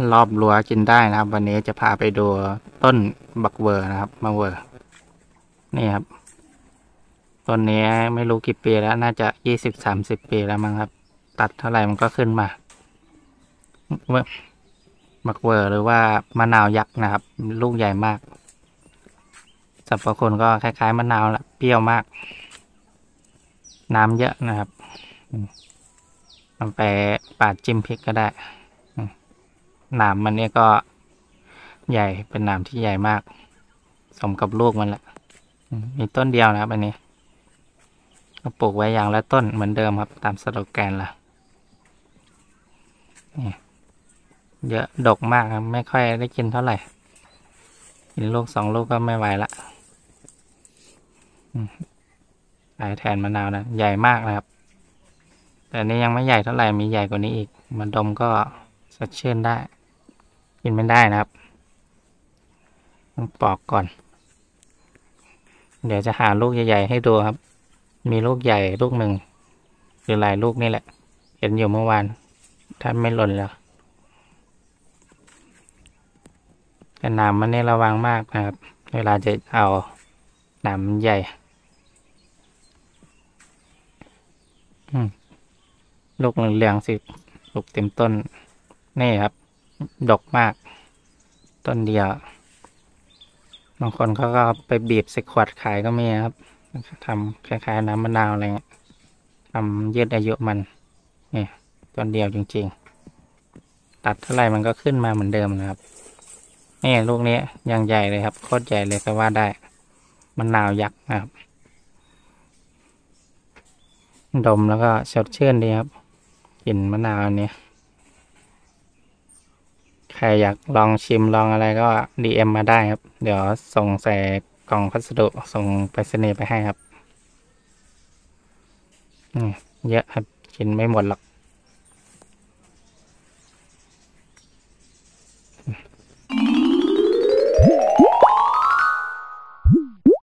รอบรั้วกินได้นะครับวันนี้จะพาไปดูต้นบักเวอร์นะครับมะเวอร์นี่ครับต้นนี้ไม่รู้กี่ปีแล้วน่าจะ20-30 ปีแล้วมั้งครับตัดเท่าไหร่มันก็ขึ้นมาบักเวอร์หรือว่ามะนาวยักษ์นะครับลูกใหญ่มากสรรพคุณก็คล้ายๆมะนาวแหละเปรี้ยวมากน้ำเยอะนะครับนำไปปาดจิ้มพริกก็ได้หนามมันเนี่ยก็ใหญ่เป็นหนามที่ใหญ่มากสมกับลูกมันแหละมีต้นเดียวนะครับอันนี้ก็ปลูกไว้อย่างละต้นเหมือนเดิมครับตามสโลแกนละเยอะดกมากครับไม่ค่อยได้กินเท่าไหร่กินลูก2 ลูกก็ไม่ไหวละขายแทนมะนาวนะใหญ่มากนะครับแต่นี้ยังไม่ใหญ่เท่าไหร่มีใหญ่กว่านี้อีกมันดมก็สดชื่นได้กินไม่ได้นะครับต้องปอกก่อนเดี๋ยวจะหาลูกใหญ่ๆให้ดูครับมีลูกใหญ่ลูกหนึ่งหรือหลายลูกนี่แหละเห็นอยู่เมื่อวานถ้าไม่หล่นแล้วแต่หนามมันนี่ระวังมากนะครับเวลาจะเอาหนามใหญ่ลูกเหลืองๆสิลูกเต็มต้นนี่ครับดกมากต้นเดียวบางคนเขาก็ไปบีบใส่ขวดขายก็มีครับทำคล้ายๆน้ำมะนาวอะไรเงี้ยทำยืดอายุมันนี่ต้นเดียวจริงๆตัดเท่าไหร่มันก็ขึ้นมาเหมือนเดิมนะครับนี่ลูกนี้ยังใหญ่เลยครับโคตรใหญ่เลยก็ว่าได้มะนาวยักษ์นะครับดมแล้วก็สดชื่นดีครับกลิ่นมะนาวอันนี้ใครอยากลองชิมลองอะไรก็ DM มาได้ครับเดี๋ยวส่งใส่กล่องพัสดุส่งไปรษณีย์ไปให้ครับเยอะครับกินไม่หมดหรอก